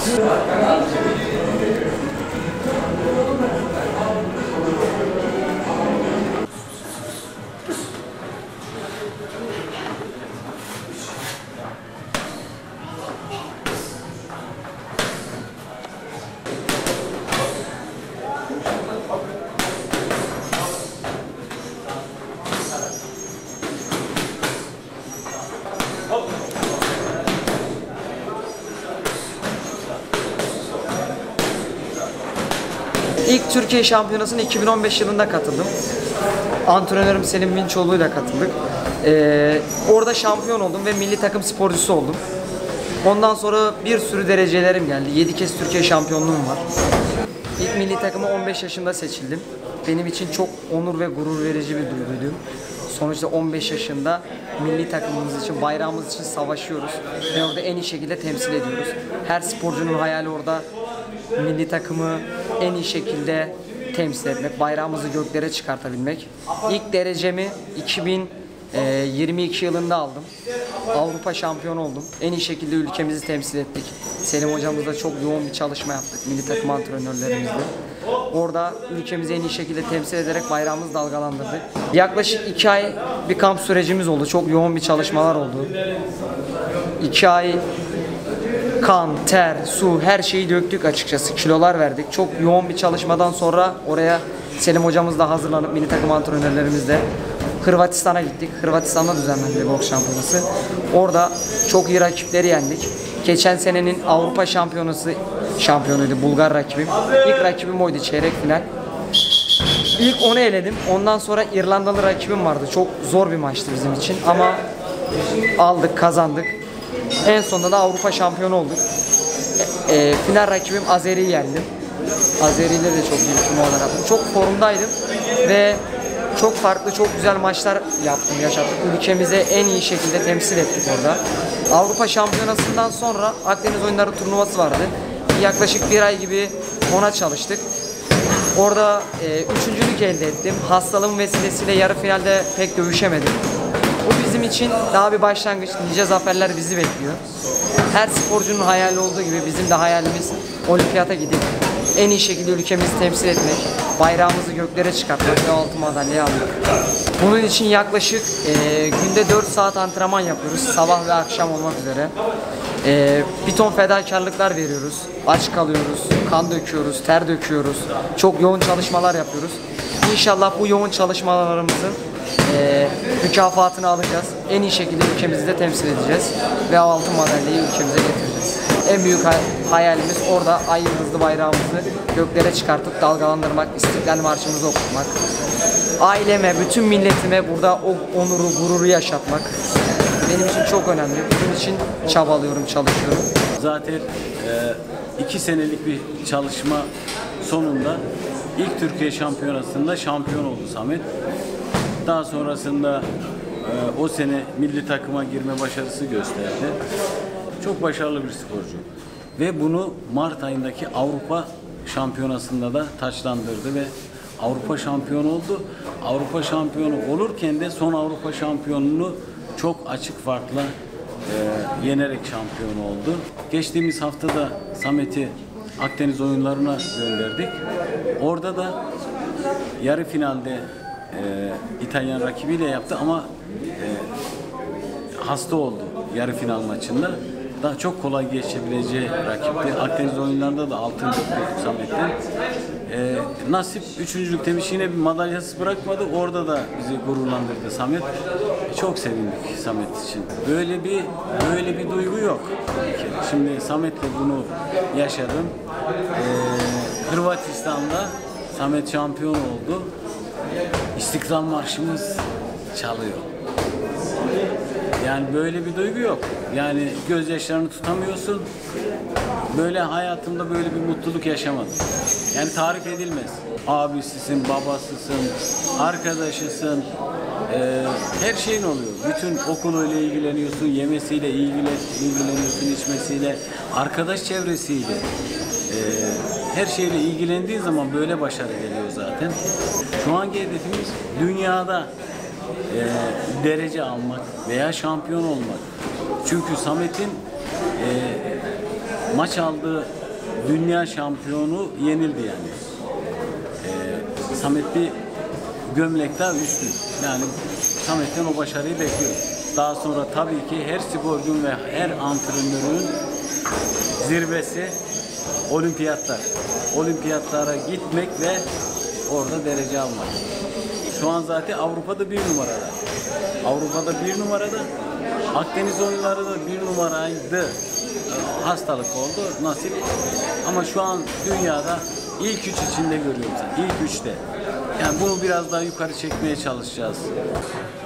İlk Türkiye Şampiyonası'na 2015 yılında katıldım. Antrenörüm Selim Vinçoğlu'yla katıldık. Orada şampiyon oldum ve milli takım sporcusu oldum. Ondan sonra bir sürü derecelerim geldi. 7 kez Türkiye şampiyonluğum var. İlk milli takıma 15 yaşında seçildim. Benim için çok onur ve gurur verici bir duyguydu. Sonuçta 15 yaşında milli takımımız için, bayrağımız için savaşıyoruz ve orada en iyi şekilde temsil ediyoruz. Her sporcunun hayali orada milli takımı en iyi şekilde temsil etmek, bayrağımızı göklere çıkartabilmek. İlk derecemi 2022 yılında aldım. Avrupa şampiyonu oldum. En iyi şekilde ülkemizi temsil ettik. Selim hocamızla çok yoğun bir çalışma yaptık, milli takım antrenörlerimizle. Orada ülkemizi en iyi şekilde temsil ederek bayrağımızı dalgalandırdık. Yaklaşık 2 ay bir kamp sürecimiz oldu. Çok yoğun bir çalışmalar oldu. 2 ay kan, ter, su her şeyi döktük açıkçası. Kilolar verdik. Çok yoğun bir çalışmadan sonra oraya Selim hocamızla hazırlanıp milli takım antrenörlerimizle Hırvatistan'a gittik. Hırvatistan'da düzenlendi boks şampiyonası. Orada çok iyi rakipleri yendik. Geçen senenin Avrupa şampiyonası şampiyonuydu Bulgar rakibim. İlk rakibim oydu, çeyrek final. İlk onu eledim. Ondan sonra İrlandalı rakibim vardı. Çok zor bir maçtı bizim için ama aldık, kazandık. En sonunda da Avrupa şampiyonu olduk. Final rakibim Azeri'yi yendim. Azeri'yle de çok iyi bir turnuvalar yaptım. Çok formdaydım ve çok farklı, çok güzel maçlar yaptım, yaşattık. Ülkemize en iyi şekilde temsil ettik orada. Avrupa şampiyonasından sonra Akdeniz oyunları turnuvası vardı. Yaklaşık bir ay gibi ona çalıştık. Orada üçüncülük elde ettim. Hastalığım vesilesiyle yarı finalde pek dövüşemedim. Bu bizim için daha bir başlangıç. Nice zaferler bizi bekliyor. Her sporcunun hayali olduğu gibi bizim de hayalimiz olimpiyata gidip en iyi şekilde ülkemizi temsil etmek, bayrağımızı göklere çıkartmak ve altın madalya almak. Bunun için yaklaşık günde 4 saat antrenman yapıyoruz. Sabah ve akşam olmak üzere. Bir ton fedakarlıklar veriyoruz. Aç kalıyoruz, kan döküyoruz, ter döküyoruz. Çok yoğun çalışmalar yapıyoruz. İnşallah bu yoğun çalışmalarımızın mükafatını alacağız. En iyi şekilde ülkemizi de temsil edeceğiz. Ve altın madalyayı ülkemize getireceğiz. En büyük hayalimiz orada ay yıldızlı bayrağımızı göklere çıkartıp dalgalandırmak, İstiklal Marşımızı okutmak. Aileme, bütün milletime burada o onuru, gururu yaşatmak benim için çok önemli. Bunun için çabalıyorum, çalışıyorum. Zaten 2 senelik bir çalışma sonunda ilk Türkiye Şampiyonası'nda şampiyon oldu Samet. Daha sonrasında o sene milli takıma girme başarısı gösterdi. Çok başarılı bir sporcu. Ve bunu Mart ayındaki Avrupa Şampiyonası'nda da taçlandırdı ve Avrupa şampiyonu oldu. Avrupa şampiyonu olurken de son Avrupa şampiyonunu çok açık farkla yenerek şampiyon oldu. Geçtiğimiz hafta da Samet'i Akdeniz oyunlarına gönderdik. Orada da yarı finalde İtalyan rakibiyle yaptı ama hasta oldu yarı final maçında. Daha çok kolay geçebileceği rakipti. Akdeniz oyunlarında da altın tuttu Samet'ten. Nasip üçüncülükte yine bir madalyasız bırakmadı. Orada da bizi gururlandırdı Samet. Çok sevindik Samet için. Böyle bir duygu yok. Şimdi Samet'le bunu yaşadım. Hırvatistan'da Samet şampiyon oldu. İstiklal Marşımız çalıyor. Yani böyle bir duygu yok. Yani gözyaşlarını tutamıyorsun. Böyle hayatımda böyle bir mutluluk yaşamadım. Yani tarif edilmez. Abisisin, babasısın, arkadaşısın. Her şeyin oluyor. Bütün okuluyla ilgileniyorsun, yemesiyle ilgileniyorsun, içmesiyle, arkadaş çevresiyle. Her şeyle ilgilendiği zaman böyle başarı geliyor zaten. Şu anki hedefimiz dünyada derece almak veya şampiyon olmak. Çünkü Samet'in maç aldığı dünya şampiyonu yenildi yani. Samet bir gömlek daha üstün. Yani Samet'ten o başarıyı bekliyoruz. Daha sonra tabii ki her sporcunun ve her antrenörün zirvesi olimpiyatlar. Olimpiyatlara gitmek ve orada derece almak. Şu an zaten Avrupa'da 1 numarada. Avrupa'da 1 numarada. Akdeniz oyunları da 1 numaraydı. Hastalık oldu, nasip. Ama şu an dünyada ilk 3 içinde görüyoruz. İlk 3'te. Yani bunu biraz daha yukarı çekmeye çalışacağız.